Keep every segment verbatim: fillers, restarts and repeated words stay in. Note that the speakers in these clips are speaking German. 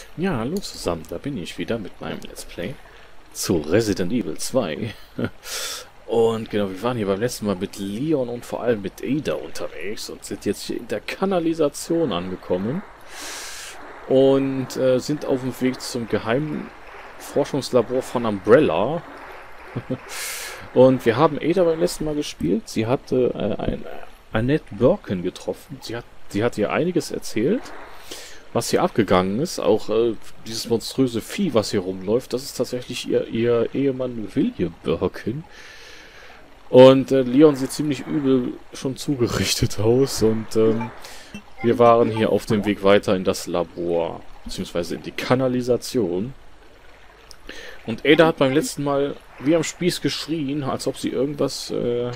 Ja, hallo zusammen, da bin ich wieder mit meinem Let's Play zu Resident Evil zwei. Und genau, wir waren hier beim letzten Mal mit Leon und vor allem mit Ada unterwegs und sind jetzt hier in der Kanalisation angekommen. Und äh, sind auf dem Weg zum geheimen Forschungslabor von Umbrella. Und wir haben Ada beim letzten Mal gespielt. Sie hatte äh, ein, Annette Birkin getroffen. Sie hat, sie hat ihr einiges erzählt, was hier abgegangen ist. Auch äh, dieses monströse Vieh, was hier rumläuft, das ist tatsächlich ihr, ihr Ehemann William Birkin. Und äh, Leon sieht ziemlich übel schon zugerichtet aus. Und ähm, wir waren hier auf dem Weg weiter in das Labor, beziehungsweise in die Kanalisation. Und Ada hat beim letzten Mal wie am Spieß geschrien, als ob sie irgendwas äh,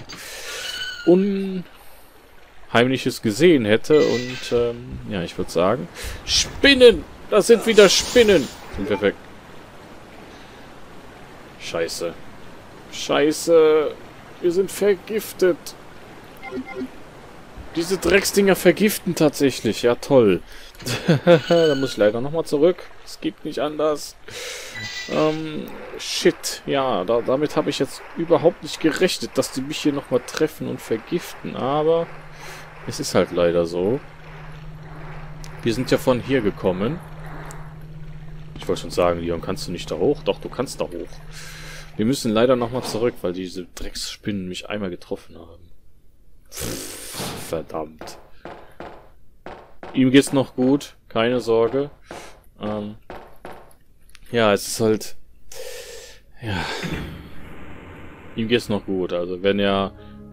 Unheimliches gesehen hätte. Und ähm, ja, ich würde sagen, Spinnen! Das sind wieder Spinnen! Sind wir weg. Scheiße. Scheiße. Wir sind vergiftet. Diese Drecksdinger vergiften tatsächlich. Ja, toll. Da muss ich leider nochmal zurück. Es geht nicht anders. Ähm, shit. Ja, da, damit habe ich jetzt überhaupt nicht gerechnet, dass die mich hier nochmal treffen und vergiften. Aber es ist halt leider so. Wir sind ja von hier gekommen. Ich wollte schon sagen, Leon, kannst du nicht da hoch? Doch, du kannst da hoch. Wir müssen leider nochmal zurück, weil diese Drecksspinnen mich einmal getroffen haben. Verdammt. Ihm geht's noch gut, keine Sorge. Ähm, ja, es ist halt... Ja. Ihm geht's noch gut. Also wenn er...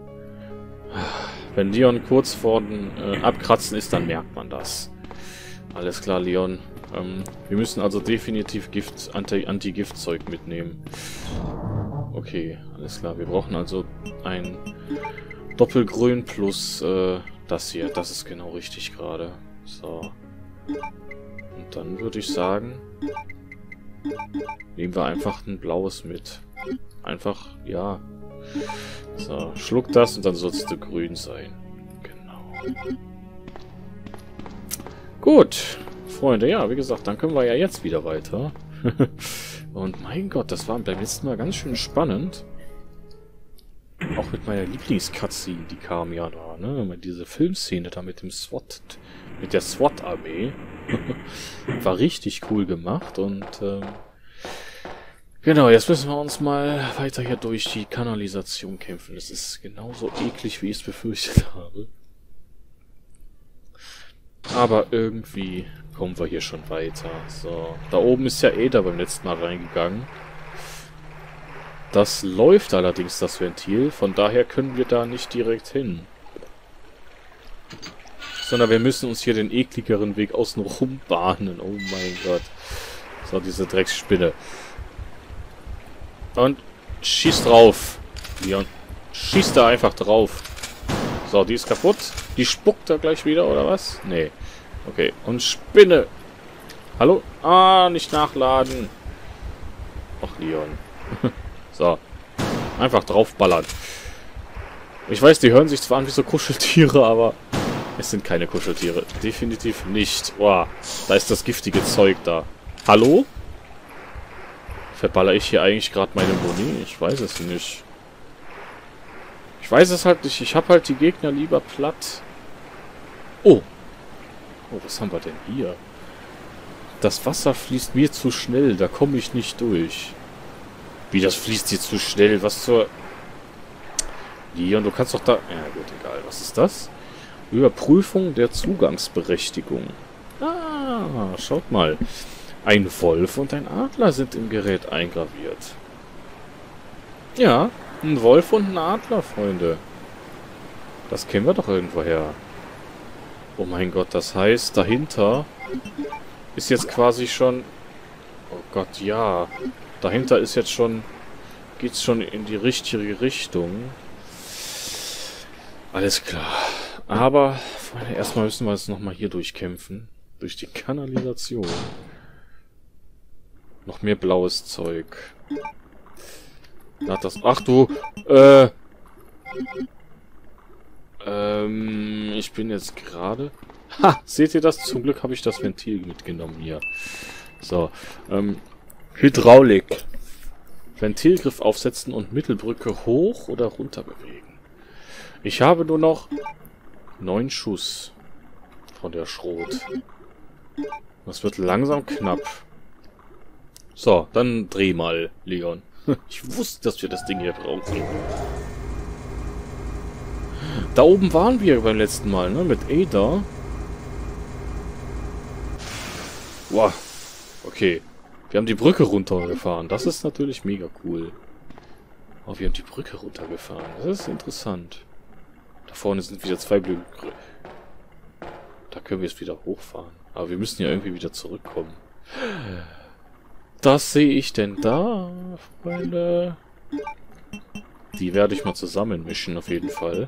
Wenn Leon kurz vor dem äh, Abkratzen ist, dann merkt man das. Alles klar, Leon. Ähm, wir müssen also definitiv Gift, Anti, Anti-Giftzeug mitnehmen. Okay, alles klar. Wir brauchen also ein Doppelgrün plus äh, das hier. Das ist genau richtig gerade. So. Und dann würde ich sagen, nehmen wir einfach ein blaues mit. Einfach, ja. So, schluck das und dann sollst du grün sein. Genau. Gut, Freunde, ja, wie gesagt, dann können wir ja jetzt wieder weiter. Und mein Gott, das war beim letzten Mal ganz schön spannend. Auch mit meiner Lieblings-Cutscene, die kam ja da, ne? Diese Filmszene da mit dem SWAT, mit der SWAT-Armee. War richtig cool gemacht und ähm, genau, jetzt müssen wir uns mal weiter hier durch die Kanalisation kämpfen. Das ist genauso eklig, wie ich es befürchtet habe. Aber irgendwie kommen wir hier schon weiter. So, da oben ist ja Ada beim letzten Mal reingegangen. Das läuft allerdings, das Ventil. Von daher können wir da nicht direkt hin. Sondern wir müssen uns hier den ekligeren Weg außen rum bahnen. Oh mein Gott. So, diese Drecksspinne. Und schieß drauf. Leon, schieß da einfach drauf. So, die ist kaputt. Die spuckt da gleich wieder, oder was? Nee. Okay, und Spinne. Hallo? Ah, nicht nachladen. Ach, Leon. So. Einfach draufballern. Ich weiß, die hören sich zwar an wie so Kuscheltiere, aber es sind keine Kuscheltiere. Definitiv nicht. Boah, da ist das giftige Zeug da. Hallo? Verballer ich hier eigentlich gerade meine Boni? Ich weiß es nicht. Ich weiß es halt nicht. Ich habe halt die Gegner lieber platt. Oh. Oh, was haben wir denn hier? Das Wasser fließt mir zu schnell. Da komme ich nicht durch. Wie, das fließt hier zu schnell? Was zur... Leon, du kannst doch da... Ja gut, egal. Was ist das? Überprüfung der Zugangsberechtigung. Ah, schaut mal. Ein Wolf und ein Adler sind im Gerät eingraviert. Ja, ein Wolf und ein Adler, Freunde. Das kennen wir doch irgendwoher. Oh mein Gott, das heißt, dahinter ist jetzt quasi schon... Oh Gott, ja. Dahinter ist jetzt schon... Geht's schon in die richtige Richtung. Alles klar. Aber, Freunde, erstmal müssen wir jetzt nochmal hier durchkämpfen. Durch die Kanalisation. Noch mehr blaues Zeug. Hat das... Ach du! Äh... Ähm... Ich bin jetzt gerade... Ha! Seht ihr das? Zum Glück habe ich das Ventil mitgenommen hier. So, ähm, Hydraulik. Ventilgriff aufsetzen und Mittelbrücke hoch oder runter bewegen. Ich habe nur noch neun Schuss von der Schrot. Das wird langsam knapp. So, dann dreh mal, Leon. Ich wusste, dass wir das Ding hier brauchen. Da oben waren wir beim letzten Mal, ne? Mit Ada. Wow. Okay. Wir haben die Brücke runtergefahren. Das ist natürlich mega cool. Oh, wir haben die Brücke runtergefahren. Das ist interessant. Da vorne sind wieder zwei Blöcke. Da können wir jetzt wieder hochfahren. Aber wir müssen ja irgendwie wieder zurückkommen. Das sehe ich denn da, Freunde. Die werde ich mal zusammenmischen, auf jeden Fall.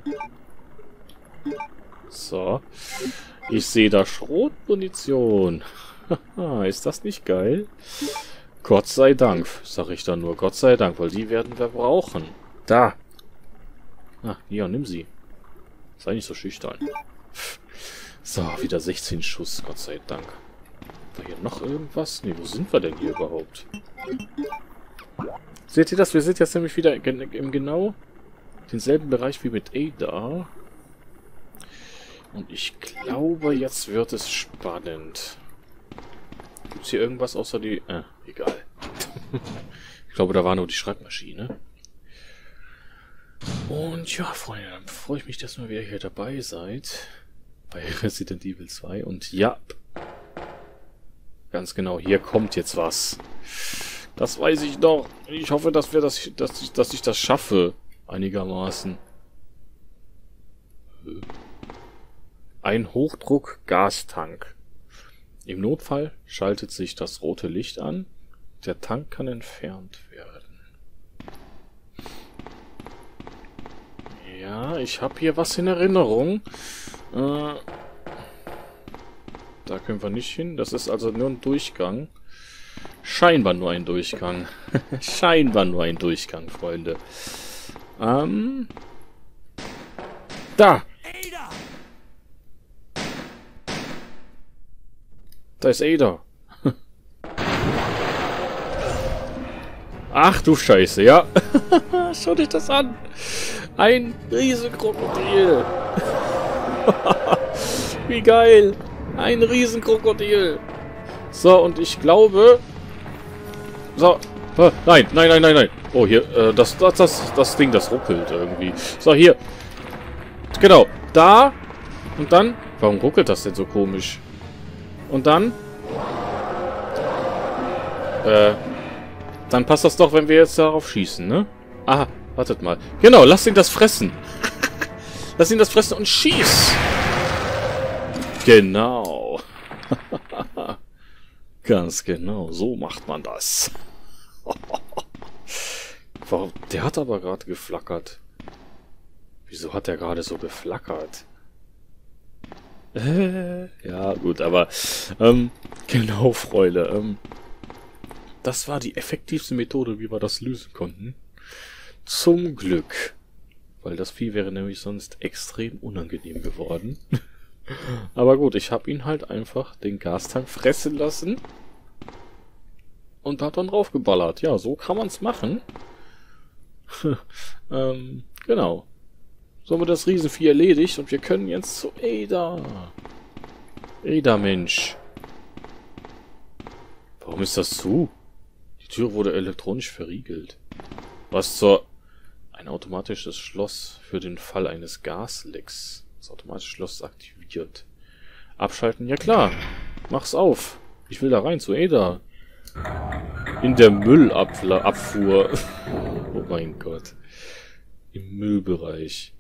So. Ich sehe da Schrotmunition. Haha, ist das nicht geil? Gott sei Dank, sage ich dann nur. Gott sei Dank, weil die werden wir brauchen. Da. Ah, ja, nimm sie. Sei nicht so schüchtern. So, wieder sechzehn Schuss, Gott sei Dank. War hier noch irgendwas? Ne, wo sind wir denn hier überhaupt? Seht ihr das? Wir sind jetzt nämlich wieder im genau denselben Bereich wie mit Ada. Und ich glaube, jetzt wird es spannend. Gibt es hier irgendwas außer die... Äh, egal. Ich glaube, da war nur die Schreibmaschine. Und ja, Freunde, dann freue ich mich, dass ihr wieder hier dabei seid. Bei Resident Evil zwei. Und ja, ganz genau, hier kommt jetzt was. Das weiß ich doch. Ich hoffe, dass wir das, dass ich, dass ich das schaffe. Einigermaßen. Ein Hochdruck-Gastank. Im Notfall schaltet sich das rote Licht an. Der Tank kann entfernt werden. Ja, ich habe hier was in Erinnerung. Äh, da können wir nicht hin. Das ist also nur ein Durchgang. Scheinbar nur ein Durchgang. Scheinbar nur ein Durchgang, Freunde. Ähm. Da! Da ist Ada. Ach du Scheiße, ja. Schau dich das an. Ein Riesenkrokodil. Wie geil. Ein Riesenkrokodil. So, und ich glaube... So. Nein, nein, nein, nein, nein. Oh, hier, äh, das, das, das, das Ding, das ruckelt irgendwie. So, hier. Genau. Da. Und dann... Warum ruckelt das denn so komisch? Und dann... Äh... Dann passt das doch, wenn wir jetzt darauf schießen, ne? Aha, wartet mal. Genau, lass ihn das fressen. Lass ihn das fressen und schieß! Genau. Ganz genau, so macht man das. Warum? Der hat aber gerade geflackert. Wieso hat der gerade so geflackert? Äh, ja, gut, aber ähm, genau, Freunde. Ähm, das war die effektivste Methode, wie wir das lösen konnten. Zum Glück. Weil das Vieh wäre nämlich sonst extrem unangenehm geworden. Aber gut, ich habe ihn halt einfach den Gastank fressen lassen. Und hat dann draufgeballert. Ja, so kann man es machen. ähm, genau. So haben wir das Riesenvieh erledigt und wir können jetzt zu Ada. Ada, Mensch. Warum ist das zu? Die Tür wurde elektronisch verriegelt. Was zur... Ein automatisches Schloss für den Fall eines Gaslecks. Das automatische Schloss ist aktiviert. Abschalten? Ja klar. Mach's auf. Ich will da rein, zu Ada. In der Müllabfuhr. Oh mein Gott. Im Müllbereich.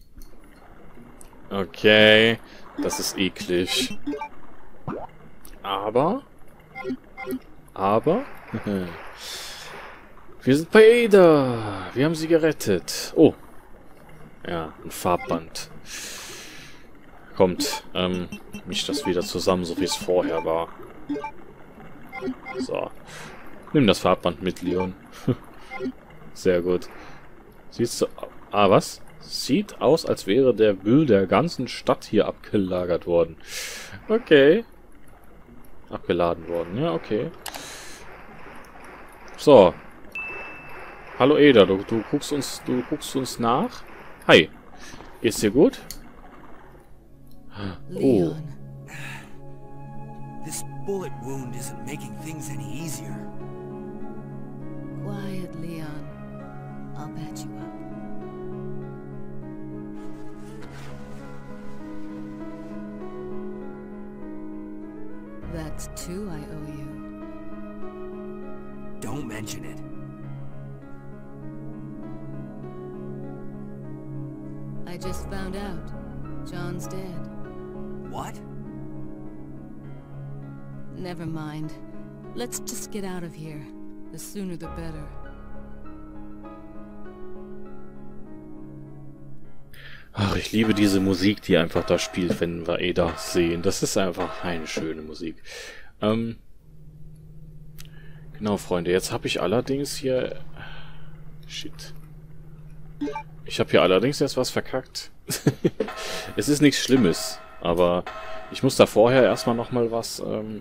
Okay. Das ist eklig. Aber... Aber... Wir sind bei Ada. Wir haben sie gerettet. Oh. Ja, ein Farbband. Kommt. Ähm, mischt das wieder zusammen, so wie es vorher war. So. Nimm das Farbband mit, Leon. Sehr gut. Sieht so... Ah, was? Sieht aus, als wäre der Müll der ganzen Stadt hier abgelagert worden. Okay. Abgeladen worden. Ja, okay. So. Hallo Ada, du, du guckst uns, du guckst uns nach. Hi. Geht's dir gut? Oh. Leon. This bullet wound isn't making things any easier. Quiet, Leon. I'll patch you up. That's two I owe you. Don't mention it. I just found out. John's dead. What? Never mind. Let's just get out of here. The sooner the better. Ach, ich liebe diese Musik, die einfach da spielt, wenn wir Ada sehen. Das ist einfach eine schöne Musik. Ähm, genau, Freunde. Jetzt habe ich allerdings hier... Shit. Ich habe hier allerdings erst was verkackt. Es ist nichts Schlimmes, aber ich muss da vorher erstmal nochmal was... Ähm,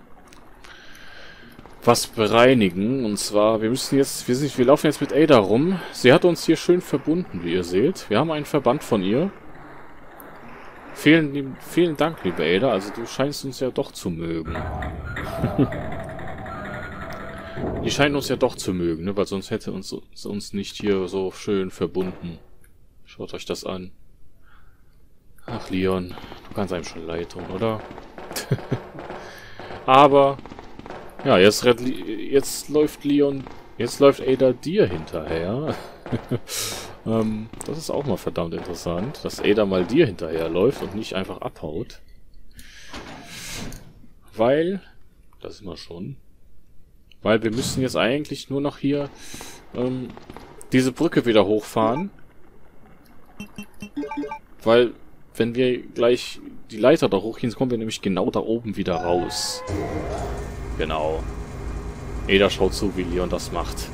was bereinigen. Und zwar, wir müssen jetzt... Wir, sind, wir laufen jetzt mit Ada rum. Sie hat uns hier schön verbunden, wie ihr seht. Wir haben einen Verband von ihr. Vielen, vielen Dank, liebe Ada. Also du scheinst uns ja doch zu mögen. Die scheinen uns ja doch zu mögen, ne? Weil sonst hätte uns, uns nicht hier so schön verbunden. Schaut euch das an. Ach, Leon. Du kannst einem schon leid tun, oder? Aber... Ja, jetzt, jetzt läuft Leon... Jetzt läuft Ada dir hinterher. ähm, das ist auch mal verdammt interessant, dass Ada mal dir hinterherläuft und nicht einfach abhaut. Weil, das sind wir schon, weil wir müssen jetzt eigentlich nur noch hier ähm, diese Brücke wieder hochfahren. Weil, wenn wir gleich die Leiter da hochgehen, kommen wir nämlich genau da oben wieder raus. Genau. Ada schaut zu, wie Leon das macht.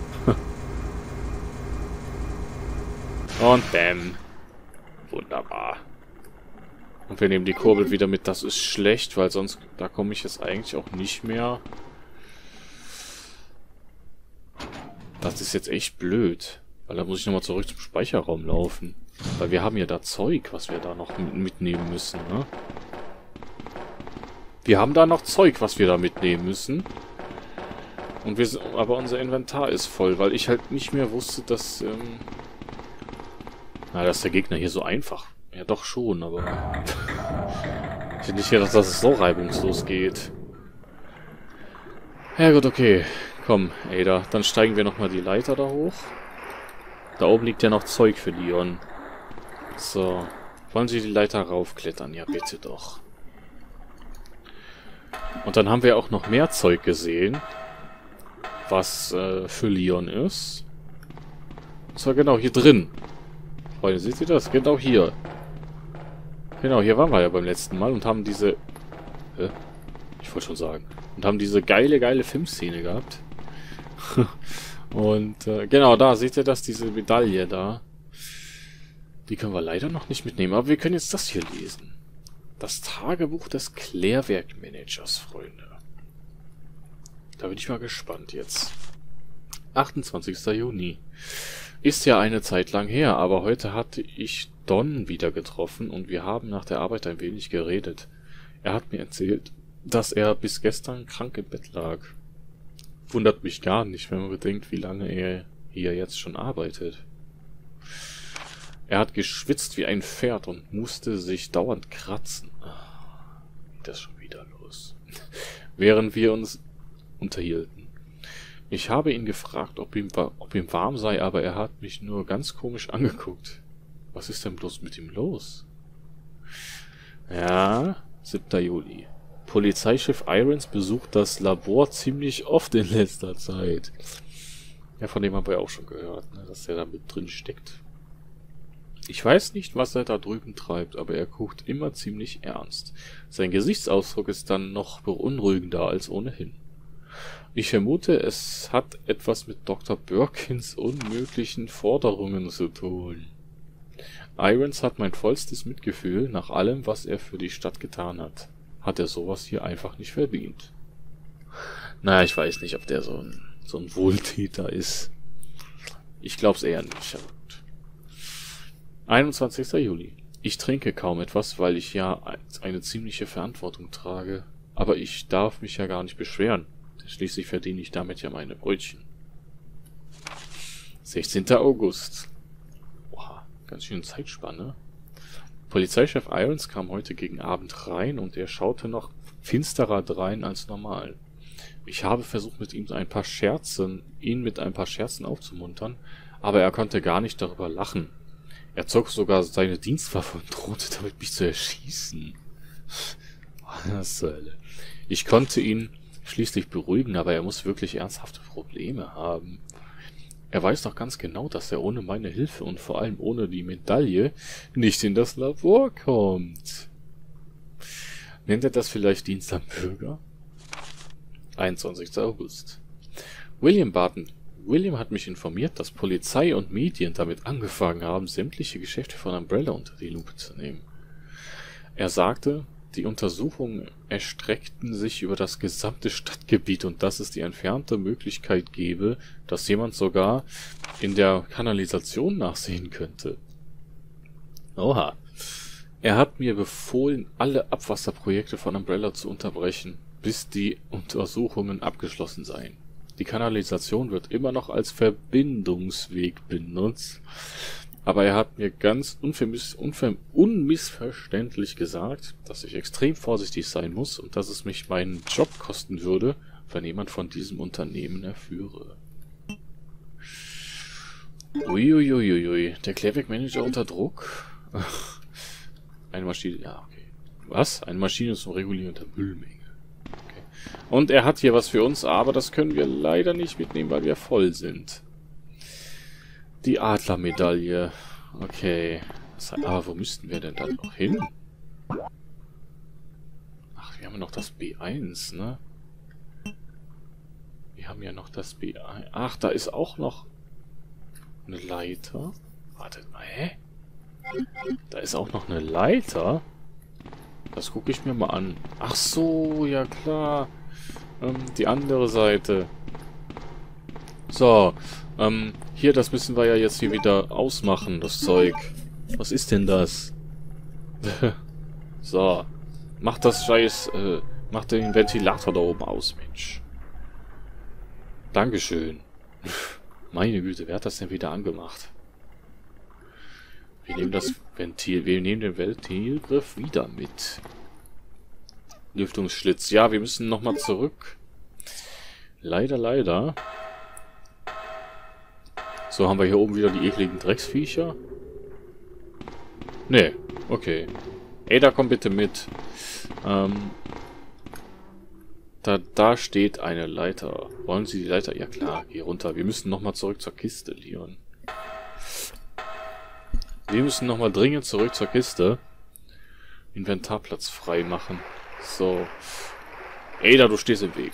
Und bam. Wunderbar. Und wir nehmen die Kurbel wieder mit. Das ist schlecht, weil sonst... Da komme ich jetzt eigentlich auch nicht mehr. Das ist jetzt echt blöd. Weil da muss ich nochmal zurück zum Speicherraum laufen. Weil wir haben ja da Zeug, was wir da noch mitnehmen müssen, ne? Wir haben da noch Zeug, was wir da mitnehmen müssen. Und wir sind, aber unser Inventar ist voll, weil ich halt nicht mehr wusste, dass... Ähm, na, dass der Gegner hier so einfach... Ja, doch schon, aber... ich hätte nicht gedacht, dass es so reibungslos geht. Ja gut, okay. Komm, Ada, dann steigen wir nochmal die Leiter da hoch. Da oben liegt ja noch Zeug für Leon. So. Wollen Sie die Leiter raufklettern? Ja, bitte doch. Und dann haben wir auch noch mehr Zeug gesehen, was äh, für Leon ist. Und zwar genau hier drin. Freunde, seht ihr das? Genau hier. Genau, hier waren wir ja beim letzten Mal und haben diese... Hä? Ich wollte schon sagen. Und haben diese geile, geile Filmszene gehabt. Und äh, genau, da seht ihr das, diese Medaille da. Die können wir leider noch nicht mitnehmen, aber wir können jetzt das hier lesen. Das Tagebuch des Klärwerkmanagers, Freunde. Da bin ich mal gespannt jetzt. achtundzwanzigster Juni. Ist ja eine Zeit lang her, aber heute hatte ich Don wieder getroffen und wir haben nach der Arbeit ein wenig geredet. Er hat mir erzählt, dass er bis gestern krank im Bett lag. Wundert mich gar nicht, wenn man bedenkt, wie lange er hier jetzt schon arbeitet. Er hat geschwitzt wie ein Pferd und musste sich dauernd kratzen. Geht das schon wieder los? Während wir uns unterhielten. Ich habe ihn gefragt, ob ihm, ob ihm warm sei, aber er hat mich nur ganz komisch angeguckt. Was ist denn bloß mit ihm los? Ja, siebter Juli. Polizeischiff Irons besucht das Labor ziemlich oft in letzter Zeit. Ja, von dem haben wir ja auch schon gehört, ne, dass er da mit drin steckt. Ich weiß nicht, was er da drüben treibt, aber er guckt immer ziemlich ernst. Sein Gesichtsausdruck ist dann noch beunruhigender als ohnehin. Ich vermute, es hat etwas mit Doktor Birkins unmöglichen Forderungen zu tun. Irons hat mein vollstes Mitgefühl nach allem, was er für die Stadt getan hat. Hat er sowas hier einfach nicht verdient. Naja, ich weiß nicht, ob der so ein, so so ein Wohltäter ist. Ich glaub's eher nicht. einundzwanzigster Juli. Ich trinke kaum etwas, weil ich ja eine ziemliche Verantwortung trage. Aber ich darf mich ja gar nicht beschweren. Schließlich verdiene ich damit ja meine Brötchen. sechzehnter August. Boah, ganz schön Zeitspanne. Polizeichef Irons kam heute gegen Abend rein und er schaute noch finsterer drein als normal. Ich habe versucht, mit ihm ein paar Scherzen, ihn mit ein paar Scherzen aufzumuntern, aber er konnte gar nicht darüber lachen. Er zog sogar seine Dienstwaffe und drohte damit, mich zu erschießen. Was zur Hölle. Ich konnte ihn schließlich beruhigen, aber er muss wirklich ernsthafte Probleme haben. Er weiß doch ganz genau, dass er ohne meine Hilfe und vor allem ohne die Medaille nicht in das Labor kommt. Nennt er das vielleicht Dienst am Bürger? einundzwanzigster August. William Barton. William hat mich informiert, dass Polizei und Medien damit angefangen haben, sämtliche Geschäfte von Umbrella unter die Lupe zu nehmen. Er sagte, die Untersuchungen erstreckten sich über das gesamte Stadtgebiet und dass es die entfernte Möglichkeit gäbe, dass jemand sogar in der Kanalisation nachsehen könnte. Oha. Er hat mir befohlen, alle Abwasserprojekte von Umbrella zu unterbrechen, bis die Untersuchungen abgeschlossen seien. Die Kanalisation wird immer noch als Verbindungsweg benutzt, aber er hat mir ganz unvermiss, unver, unmissverständlich gesagt, dass ich extrem vorsichtig sein muss und dass es mich meinen Job kosten würde, wenn jemand von diesem Unternehmen erführe. Uiuiuiui, der Klärwerk-Manager unter Druck? Eine Maschine, ja, okay. Was? Eine Maschine zum Regulieren der Müllmenge. Okay. Und er hat hier was für uns, aber das können wir leider nicht mitnehmen, weil wir voll sind. Die Adlermedaille. Okay. Aber wo müssten wir denn dann noch hin? Ach, wir haben ja noch das B eins, ne? Wir haben ja noch das B eins. Ach, da ist auch noch eine Leiter. Wartet mal, hä? Da ist auch noch eine Leiter? Das gucke ich mir mal an. Ach so, ja klar. Ähm, die andere Seite. So, ähm, hier, das müssen wir ja jetzt hier wieder ausmachen, das Zeug. Was ist denn das? So. Mach das Scheiß, äh, mach den Ventilator da oben aus, Mensch. Dankeschön. Meine Güte, wer hat das denn wieder angemacht? Wir nehmen das Ventil, wir nehmen den Ventilgriff wieder mit. Lüftungsschlitz. Ja, wir müssen nochmal zurück. Leider, leider. So, haben wir hier oben wieder die ekligen Drecksviecher. Nee, okay. Ada, komm bitte mit. Ähm, da, da steht eine Leiter. Wollen Sie die Leiter? Ja klar, geh runter. Wir müssen nochmal zurück zur Kiste, Leon. Wir müssen nochmal dringend zurück zur Kiste. Inventarplatz frei machen. So. Ada, du stehst im Weg.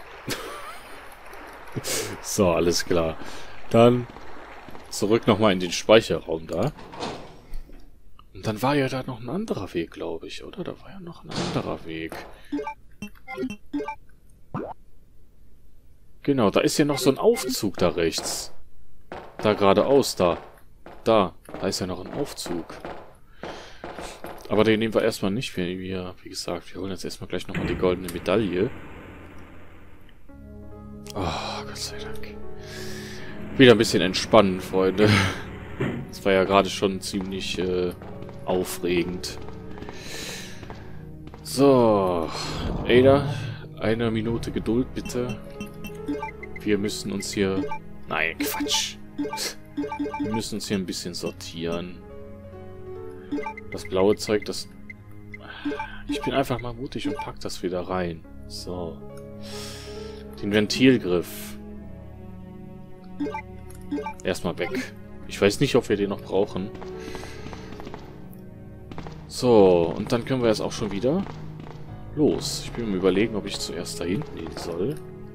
So, alles klar. Dann zurück nochmal in den Speicherraum da. Und dann war ja da noch ein anderer Weg, glaube ich, oder? Da war ja noch ein anderer Weg. Genau, da ist ja noch so ein Aufzug da rechts. Da geradeaus, da. Da, da ist ja noch ein Aufzug. Aber den nehmen wir erstmal nicht. Wir, wir, wie gesagt, wir holen jetzt erstmal gleich nochmal die goldene Medaille. Oh, Gott sei Dank. Wieder ein bisschen entspannen, Freunde. Das war ja gerade schon ziemlich äh, aufregend. So, Ada, eine Minute Geduld bitte. Wir müssen uns hier... Nein, Quatsch. Wir müssen uns hier ein bisschen sortieren. Das blaue Zeug, das... Ich bin einfach mal mutig und pack das wieder rein. So. Den Ventilgriff. Erstmal weg. Ich weiß nicht, ob wir den noch brauchen. So, und dann können wir jetzt auch schon wieder los. Ich bin mir überlegen, ob ich zuerst da hinten hin soll.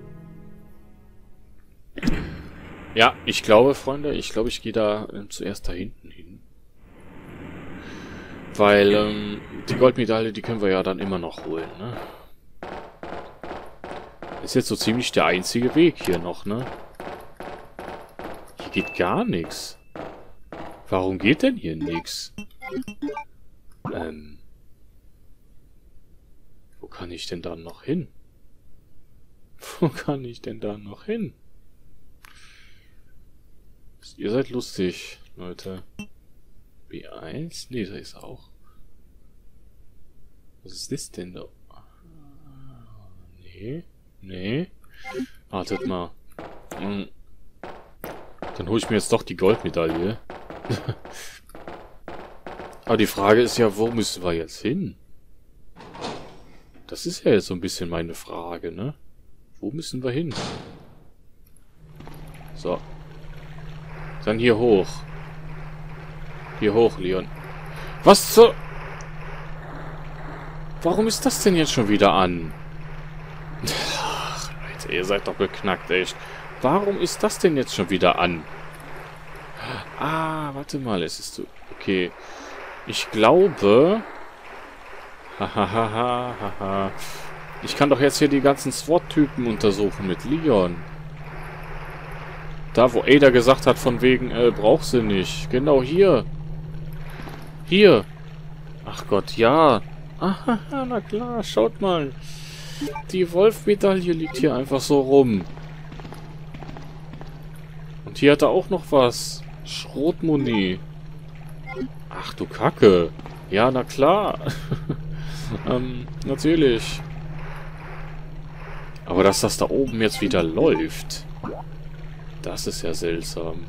Ja, ich glaube, Freunde, ich glaube, ich gehe da ähm, zuerst da hinten hin. Weil, ähm, die Goldmedaille, die können wir ja dann immer noch holen, ne? Ist jetzt so ziemlich der einzige Weg hier noch, ne? geht gar nichts. Warum geht denn hier nichts? Ähm. Wo kann ich denn da noch hin? Wo kann ich denn da noch hin? Ihr seid lustig, Leute. B eins? Nee, da ist auch. Was ist das denn da? Nee. Nee. Wartet mal. Hm. Dann hole ich mir jetzt doch die Goldmedaille. Aber die Frage ist ja, wo müssen wir jetzt hin? Das ist ja jetzt so ein bisschen meine Frage, ne? Wo müssen wir hin? So. Dann hier hoch. Hier hoch, Leon. Was zur... Warum ist das denn jetzt schon wieder an? Ach, Leute, ihr seid doch beknackt, echt. Warum ist das denn jetzt schon wieder an? Ah, warte mal, es ist so... Okay. Ich glaube... Hahaha, haha. Ich kann doch jetzt hier die ganzen SWAT-Typen untersuchen mit Leon. Da, wo Ada gesagt hat, von wegen, äh, braucht sie nicht. Genau hier. Hier. Ach Gott, ja. Aha, na klar, schaut mal. Die Wolf-Medaille liegt hier einfach so rum. Und hier hat er auch noch was. Schrotmuni. Ach du Kacke. Ja, na klar. ähm, natürlich. Aber dass das da oben jetzt wieder läuft, das ist ja seltsam.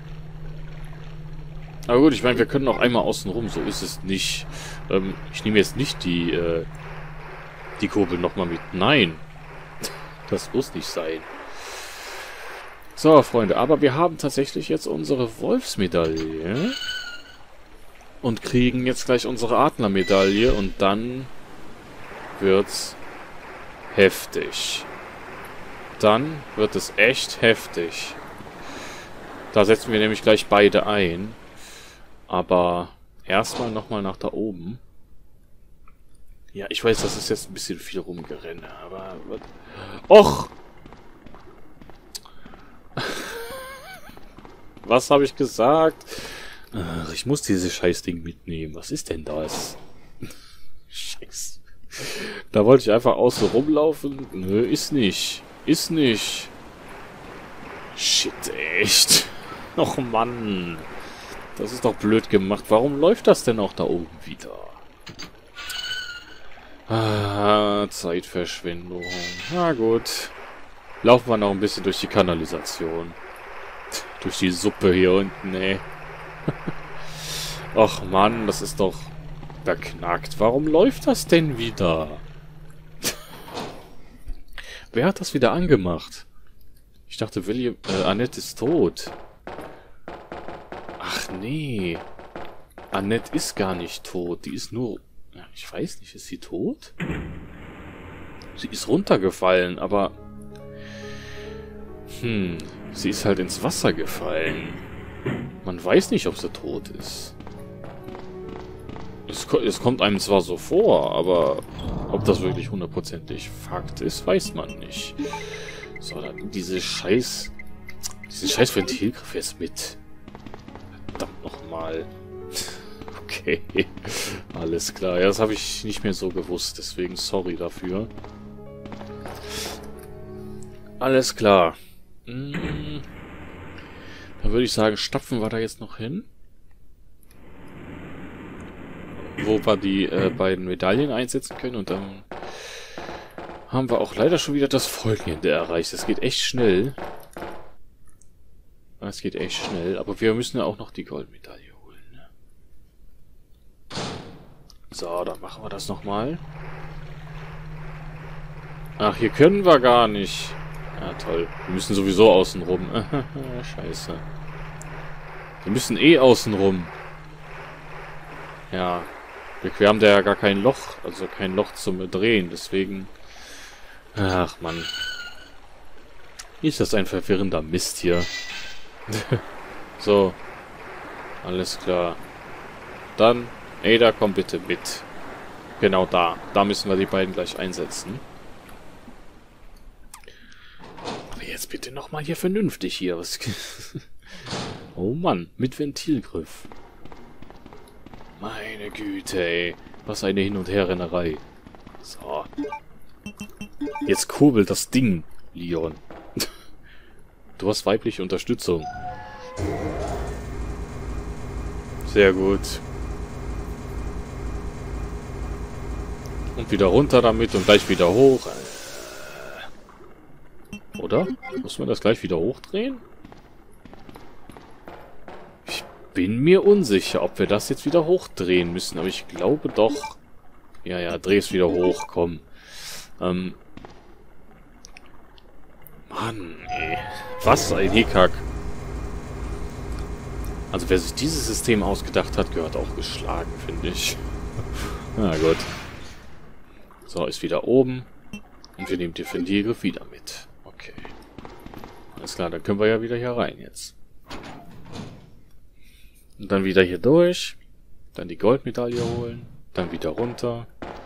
Aber gut, ich meine, wir können auch einmal außen rum, so ist es nicht. Ähm, ich nehme jetzt nicht die, äh, die Kurbel nochmal mit. Nein. Das muss nicht sein. So, Freunde, aber wir haben tatsächlich jetzt unsere Wolfsmedaille. Und kriegen jetzt gleich unsere Adlermedaille und dann wird's heftig. Dann wird es echt heftig. Da setzen wir nämlich gleich beide ein. Aber erstmal nochmal nach da oben. Ja, ich weiß, das ist jetzt ein bisschen viel rumgerenne, aber... Och! Was habe ich gesagt? Ach, ich muss dieses Scheißding mitnehmen. Was ist denn das? Scheiße. Da wollte ich einfach außen rumlaufen. Nö, ist nicht. Ist nicht. Shit, echt. Och Mann. Das ist doch blöd gemacht. Warum läuft das denn auch da oben wieder? Ah, Zeitverschwendung. Na gut. Laufen wir noch ein bisschen durch die Kanalisation. Durch die Suppe hier unten, ey. Och Mann, das ist doch beknackt. Warum läuft das denn wieder? Wer hat das wieder angemacht? Ich dachte, William, äh, Annette ist tot. Ach nee. Annette ist gar nicht tot. Die ist nur... Ja, ich weiß nicht, ist sie tot? Sie ist runtergefallen, aber... Hm, sie ist halt ins Wasser gefallen. Man weiß nicht, ob sie tot ist. Es, es kommt einem zwar so vor, aber ob das wirklich hundertprozentig Fakt ist, weiß man nicht. So, dann diese scheiß... Diesen scheiß Ventilgriff jetzt mit. Verdammt nochmal. Okay. Alles klar. Ja, das habe ich nicht mehr so gewusst, deswegen sorry dafür. Alles klar. Hm. Dann würde ich sagen, stapfen wir da jetzt noch hin. Wo wir die äh, beiden Medaillen einsetzen können. Und dann haben wir auch leider schon wieder das Folgende erreicht. Es geht echt schnell. Es geht echt schnell. Aber wir müssen ja auch noch die Goldmedaille holen. Ne? So, dann machen wir das nochmal. Ach, hier können wir gar nicht. Ja, toll. Wir müssen sowieso außen rum. Scheiße. Wir müssen eh außen rum. Ja. Wir haben da ja gar kein Loch. Also kein Loch zum Drehen. Deswegen... Ach, Mann. Ist das ein verwirrender Mist hier. So. Alles klar. Dann, Ada, komm bitte mit. Genau da. Da müssen wir die beiden gleich einsetzen. Aber jetzt bitte nochmal hier vernünftig hier. Was Oh Mann, mit Ventilgriff. Meine Güte, ey. Was eine Hin- und Herrennerei. So. Jetzt kurbelt das Ding, Leon. Du hast weibliche Unterstützung. Sehr gut. Und wieder runter damit und gleich wieder hoch. Oder? Muss man das gleich wieder hochdrehen? Ich bin mir unsicher, ob wir das jetzt wieder hochdrehen müssen. Aber ich glaube doch. Ja, ja, dreh es wieder hoch, komm. Ähm. Mann, ey. Was ein Hickhack. Also wer sich dieses System ausgedacht hat, gehört auch geschlagen, finde ich. Na gut. So, ist wieder oben. Und wir nehmen den Ventilgriff wieder mit. Okay. Alles klar, dann können wir ja wieder hier rein jetzt. Und dann wieder hier durch. Dann die Goldmedaille holen. Dann wieder runter.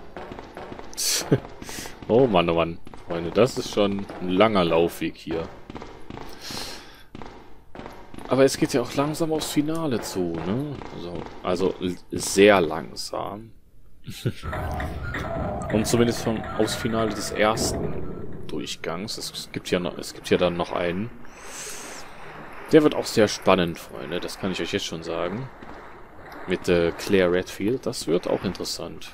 Oh Mann, oh Mann. Freunde, das ist schon ein langer Laufweg hier. Aber es geht ja auch langsam aufs Finale zu, ne? Also, also sehr langsam. Und zumindest vom aufs Finale des ersten Durchgangs. Es gibt ja noch, es gibt ja dann noch einen. Der wird auch sehr spannend, Freunde. Das kann ich euch jetzt schon sagen. Mit äh, Claire Redfield. Das wird auch interessant.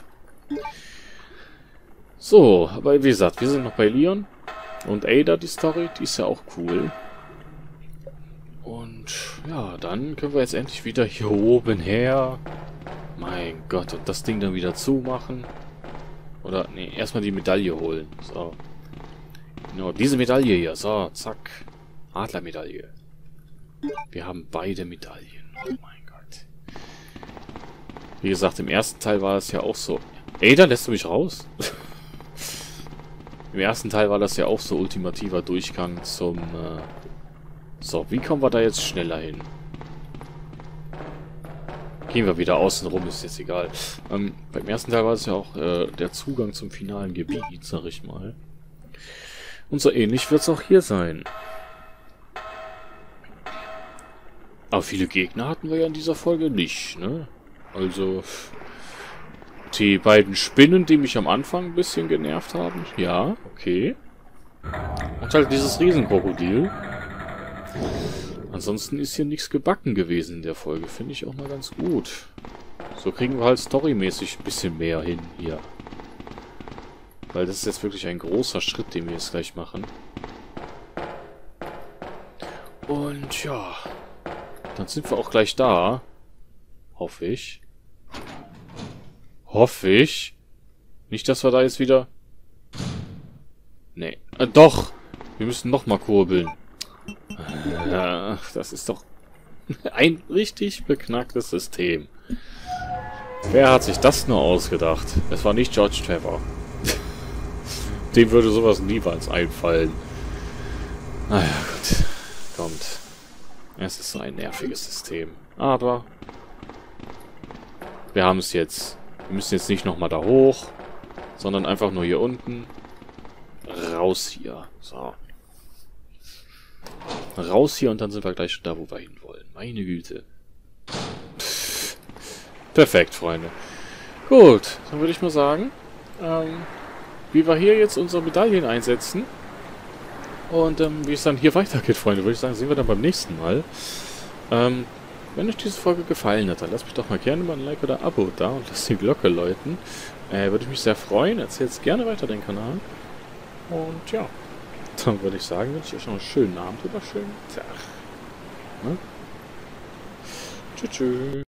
So, aber wie gesagt, wir sind noch bei Leon. Und Ada, die Story, die ist ja auch cool. Und ja, dann können wir jetzt endlich wieder hier oben her. Mein Gott, und das Ding dann wieder zumachen. Oder, nee, erstmal die Medaille holen. So. Genau, diese Medaille hier. So, zack. Adlermedaille. Wir haben beide Medaillen. Oh mein Gott. Wie gesagt, im ersten Teil war das ja auch so. Ada, lässt du mich raus? Im ersten Teil war das ja auch so ultimativer Durchgang zum... Äh so, wie kommen wir da jetzt schneller hin? Gehen wir wieder außen rum, ist jetzt egal. Ähm, beim ersten Teil war es ja auch äh, der Zugang zum finalen Gebiet, sag ich mal. Und so ähnlich wird es auch hier sein. Aber viele Gegner hatten wir ja in dieser Folge nicht, ne? Also, die beiden Spinnen, die mich am Anfang ein bisschen genervt haben. Ja, okay. Und halt dieses Riesenkrokodil. Ansonsten ist hier nichts gebacken gewesen in der Folge. Finde ich auch mal ganz gut. So kriegen wir halt storymäßig ein bisschen mehr hin hier. Weil das ist jetzt wirklich ein großer Schritt, den wir jetzt gleich machen. Und ja... Dann sind wir auch gleich da. Hoffe ich. Hoffe ich. Nicht, dass wir da jetzt wieder... Nee. Äh, doch! Wir müssen nochmal kurbeln. Ach, das ist doch ein richtig beknacktes System. Wer hat sich das nur ausgedacht? Es war nicht George Trevor. Dem würde sowas niemals einfallen. Naja, gut. Kommt. Es ist so ein nerviges System. Aber wir haben es jetzt. Wir müssen jetzt nicht nochmal da hoch, sondern einfach nur hier unten. Raus hier. So. Raus hier und dann sind wir gleich schon da, wo wir hinwollen. Meine Güte. Pff. Perfekt, Freunde. Gut, dann würde ich mal sagen, ähm, wie wir hier jetzt unsere Medaillen einsetzen und ähm, wie es dann hier weitergeht, Freunde, würde ich sagen, sehen wir dann beim nächsten Mal. Ähm, wenn euch diese Folge gefallen hat, dann lasst mich doch mal gerne mal ein Like oder ein Abo da und lasst die Glocke läuten. Äh, würde ich mich sehr freuen. Erzählt gerne weiter den Kanal. Und ja. Dann würde ich sagen, wünsche ich euch noch einen schönen Abend oder einen schönen Tag. Ne? Tschüss. Tschüss.